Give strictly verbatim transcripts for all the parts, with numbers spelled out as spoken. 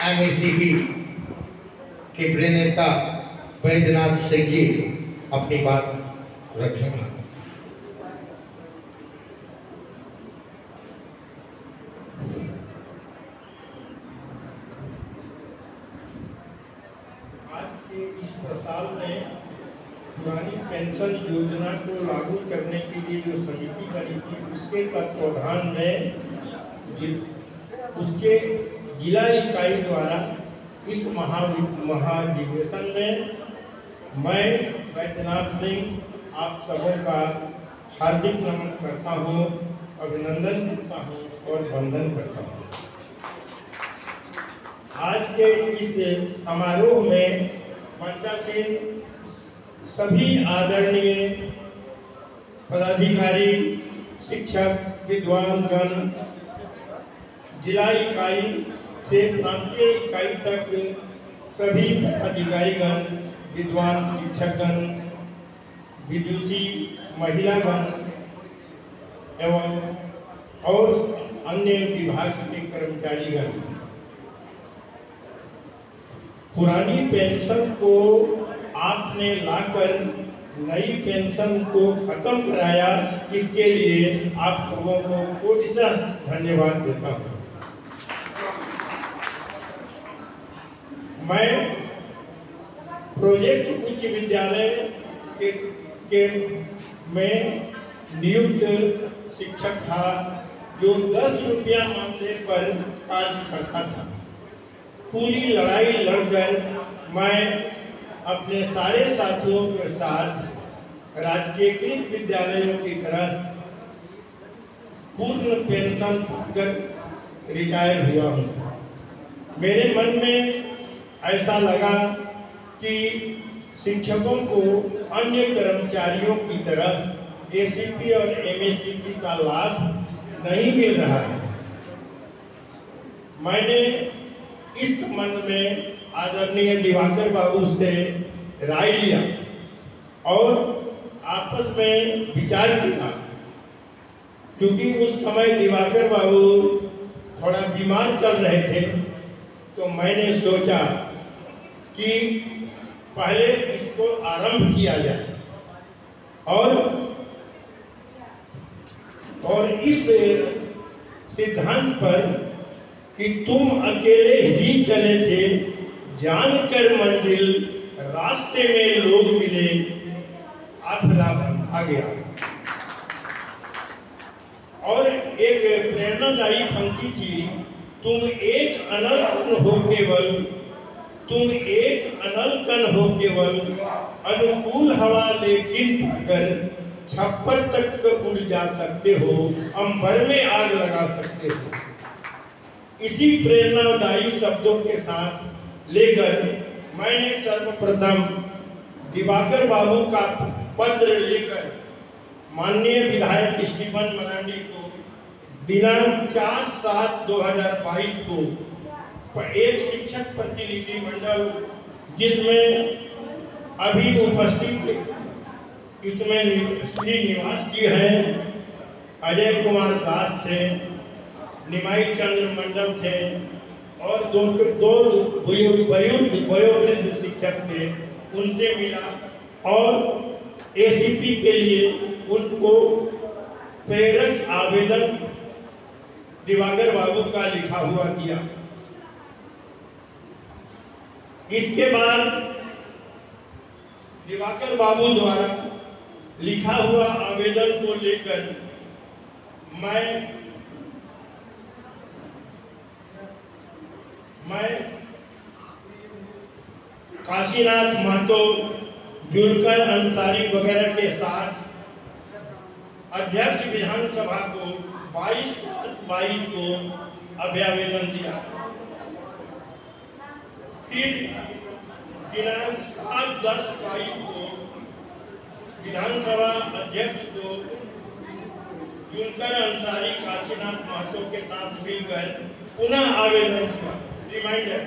M A C B के प्रणेता बैद्यनाथ सिंह जी अपनी बात रखेंगे। आज के इस प्रसार में पुरानी पेंशन योजना को लागू करने के लिए जो समिति बनी थी उसके तत्वाधान में उसके जिला इकाई द्वारा इस महा महाधिवेशन में मैं बैद्यनाथ सिंह आप सबों का हार्दिक नमन करता हूँ, अभिनंदन करता हूँ और वंदन करता हूँ। आज के इस समारोह में मंचासीन सभी आदरणीय पदाधिकारी, शिक्षक, विद्वान गण, जिला इकाई से प्रांतीय इकाई तक सभी अधिकारीगण, विद्वान शिक्षकगण, विदुषी महिलागण एवं और अन्य विभाग के कर्मचारीगण, पुरानी पेंशन को आपने लाकर नई पेंशन को खत्म कराया, इसके लिए आप लोगों को कोटिशः धन्यवाद देता हूँ। मैं प्रोजेक्ट उच्च विद्यालय के, के में नियुक्त शिक्षक था जो दस रुपया मानदेय पर कार्य करता था। पूरी लड़ाई लड़कर मैं अपने सारे साथियों के साथ राजकीयकृत विद्यालयों की तरह पूर्ण पेंशन पाकर रिटायर हुआ हूँ। मेरे मन में ऐसा लगा कि शिक्षकों को अन्य कर्मचारियों की तरह ए सी पी और एम एस सी पी का लाभ नहीं मिल रहा है। मैंने इस संबंध में आदरणीय दिवाकर बाबू से राय लिया और आपस में विचार किया। क्योंकि उस समय दिवाकर बाबू थोड़ा बीमार चल रहे थे, तो मैंने सोचा कि पहले इसको आरंभ किया जाए और और इस सिद्धांत पर कि तुम अकेले ही चले थे, जानकर मंजिल रास्ते में लोग मिले, आफला बंधा गया। और एक प्रेरणादायी पंक्ति थी, तुम एक अनल कण हो केवल, तुम एक अनल कण हो केवल, अनुकूल हवा लेकिन पाकर छप्पर तक उड़ जा सकते हो, अंबर में आग लगा सकते हो। इसी प्रेरणादायी शब्दों के साथ लेकर मैंने सर्वप्रथम दिवाकर बाबू का पत्र लेकर माननीय विधायक स्टीफन मरांडी को दिनांक चार सात दो हजार बाईस को एक शिक्षक प्रतिनिधि मंडल, जिसमें अभी उपस्थित इसमें श्री निवास जी हैं, अजय कुमार दास थे, निमाई चंद्र मंडल थे और दो दो वयोवृद्ध वयोवृद्ध शिक्षक थे, उनसे मिला और ए सी पी के लिए उनको प्रेरक आवेदन दिवाकर बाबू का लिखा हुआ दिया। इसके बाद दिवाकर बाबू द्वारा लिखा हुआ आवेदन को लेकर मैं मैं काशीनाथ महतो, जुलकर अंसारी वगैरह के साथ अध्यक्ष विधानसभा को बाईस बाईस को अभ्यावेदन दिया। फिर दिनांक सात दस बाईस को विधानसभा अध्यक्ष को जुलकर अंसारी काशीनाथ महतो के साथ मिलकर पुनः आवेदन किया, रिमाइंडर।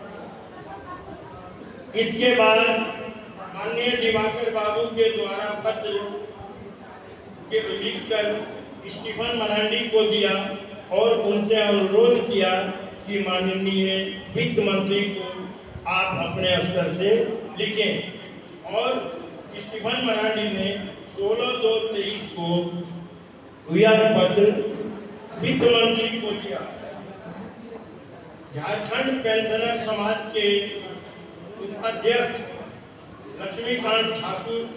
इसके बाद माननीय दिवाकर बाबू के द्वारा पत्र के लिखकर स्टीफन मरांडी को दिया और उनसे अनुरोध किया कि माननीय वित्त मंत्री को आप अपने स्तर से लिखें। और स्टीफन मरांडी ने सोलह दो तेईस को यह पत्र वित्त मंत्री को दिया। झारखंड पेंशनर समाज के उपाध्यक्ष लक्ष्मीकांत ठाकुर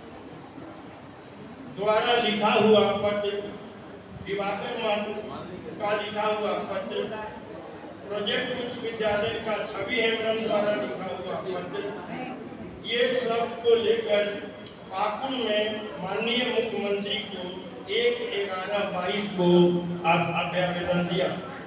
द्वारा लिखा हुआ पत्र, दिवाकर महतो का लिखा हुआ पत्र, प्रोजेक्ट उच्च विद्यालय का छवि हेम्ब्रम द्वारा लिखा हुआ पत्र, ये सब को लेकर पाकुड़ में माननीय मुख्यमंत्री को एक ग्यारह बाईस को आप आवेदन दिया।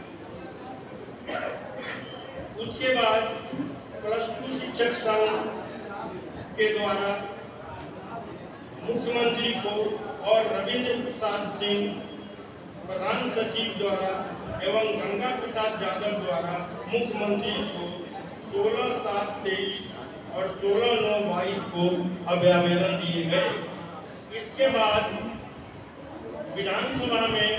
उसके बाद प्लस टू शिक्षक संघ के द्वारा मुख्यमंत्री को और रविंद्र प्रसाद सिंह प्रधान सचिव द्वारा एवं गंगा प्रसाद यादव द्वारा मुख्यमंत्री को सोलह सात तेईस और सोलह नौ बाईस को अभ्यावेदन दिए गए। इसके बाद विधानसभा में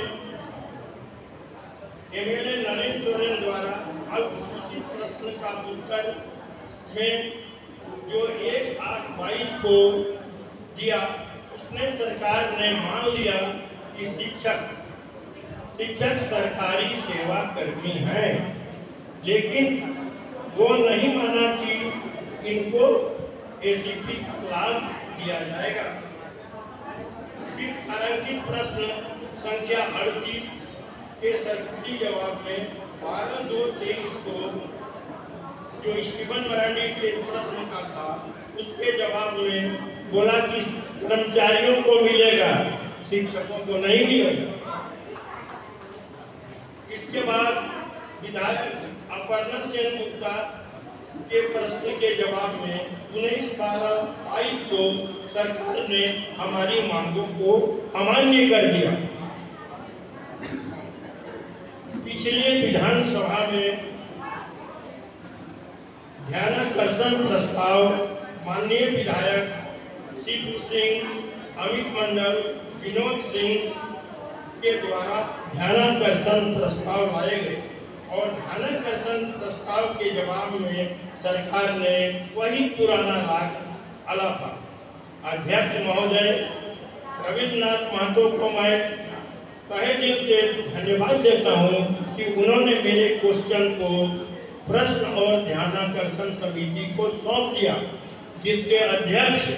एमएलए नरेंद्र सोरेन द्वारा अल्पसूचित प्रश्न का उत्तर में जो एक आठ बाईस को दिया, उसने सरकार ने मान लिया कि शिक्षक शिक्षक सरकारी सेवा कर्मी हैं, लेकिन वो नहीं माना कि इनको एसीपी का लाभ दिया जाएगा। फिर तारांकित प्रश्न संख्या अड़तीस के सरकारी जवाब में बारह दो तेईस को जो स्टीफन मरांडी के प्रश्न का था, उसके जवाब में बोला कि कर्मचारियों को मिलेगा, शिक्षकों को नहीं मिलेगा। इसके बाद विधायक अपर्णा सेन गुप्ता के प्रश्न के जवाब में उन्नीस बारह बाईस को सरकार ने हमारी मांगों को अमान्य कर दिया। पिछले विधानसभा में ध्यानाकर्षण प्रस्ताव माननीय विधायक सीपी सिंह, अमित मंडल, विनोद सिंह के द्वारा ध्यानाकर्षण प्रस्ताव लाए गए और ध्यानाकर्षण प्रस्ताव के जवाब में सरकार ने वही पुराना राग अलापा। अध्यक्ष महोदय रविन्द्रनाथ महतो को मैं तहे दिल से धन्यवाद देता हूं कि उन्होंने मेरे क्वेश्चन को प्रश्न और ध्यानाकर्षण समिति को सौंप दिया, जिसके अध्यक्ष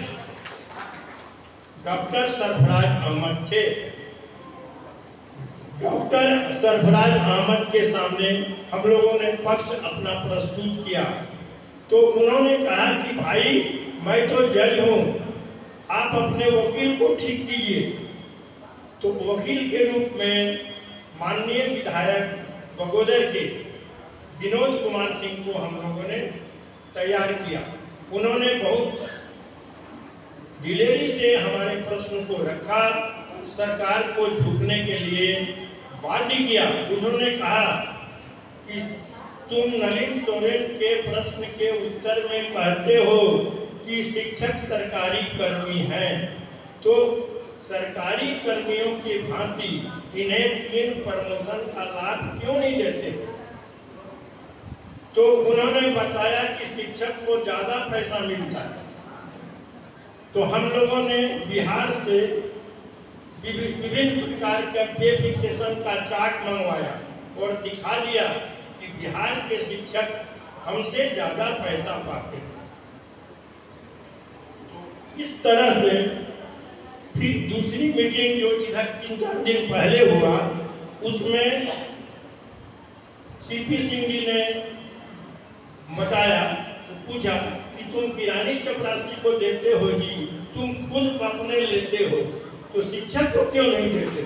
डॉक्टर सरफराज अहमद थे। डॉक्टर सरफराज अहमद के सामने हम लोगों ने पक्ष अपना प्रस्तुत किया, तो उन्होंने कहा कि भाई मैं तो जज हूं, आप अपने वकील को ठीक कीजिए। तो वकील के रूप में माननीय विधायक बगोदर के विनोद कुमार सिंह को हम लोगों ने तैयार किया। उन्होंने बहुत दिलेरी से हमारे प्रश्न को रखा, सरकार को झुकने के लिए बाध्य किया। उन्होंने कहा कि तुम नलिन सोरेन के प्रश्न के उत्तर में कहते हो कि शिक्षक सरकारी कर्मी हैं, तो सरकारी कर्मियों की भांति इन्हें तीन प्रमोशन का लाभ क्यों नहीं देते? तो उन्होंने बताया कि शिक्षक को ज्यादा पैसा मिलता है। तो हम लोगों ने बिहार से विभिन्न प्रकार का पे फिक्सेशन का चार्ट मंगवाया और दिखा दिया कि बिहार के शिक्षक हमसे ज्यादा पैसा पाते हैं। तो इस तरह से फिर दूसरी मीटिंग जो इधर तीन चार दिन पहले हुआ, उसमें सीपी सिंह जी ने बताया, पूछा कि तुम किरानी चपरासी को देते हो जी, तुम खुद अपने लेते हो, तो शिक्षक को क्यों नहीं देते?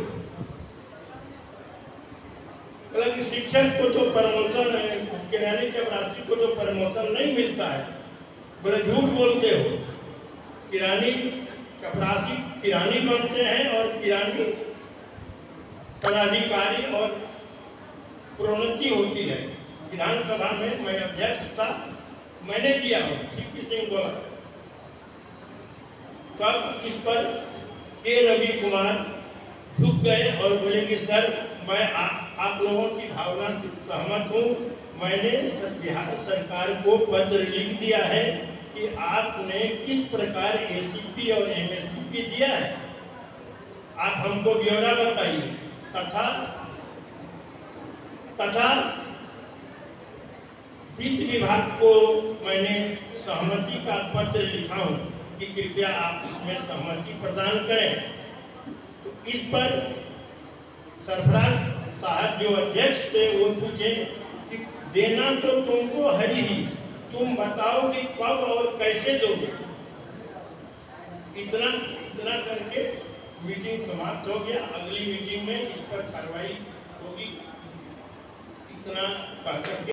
बोला कि शिक्षक को तो प्रमोशन है, किरानी चपरासी को तो प्रमोशन नहीं मिलता है। बोले झूठ बोलते हो, किरानी चपरासी किरानी बनते हैं और किरानी पदाधिकारी और प्रोन्नति होती है। विधानसभा में मैं अध्यक्ष था, मैंने दिया हूँ, सीपी सिंह बोला। तब इस पर के रवि कुमार झुक गए और बोले कि सर मैं आ, आप लोगों की भावना से सहमत हूँ। मैंने बिहार सरकार को पत्र लिख दिया है कि आपने किस प्रकार एसीपी और एमएसपी दिया है, आप हमको ब्यौरा बताइए। तथा तथा वित्त विभाग को मैंने सहमति का पत्र लिखा हूं कि कृपया आप इसमें सहमति प्रदान करें। तो इस पर सरफराज साहब जो अध्यक्ष थे वो पूछे कि देना तो तुमको है ही, तुम बताओ कि कब और कैसे दोगे। इतना इतना करके मीटिंग समाप्त हो गया। अगली मीटिंग में इस पर कार्रवाई होगी, इतना कहकर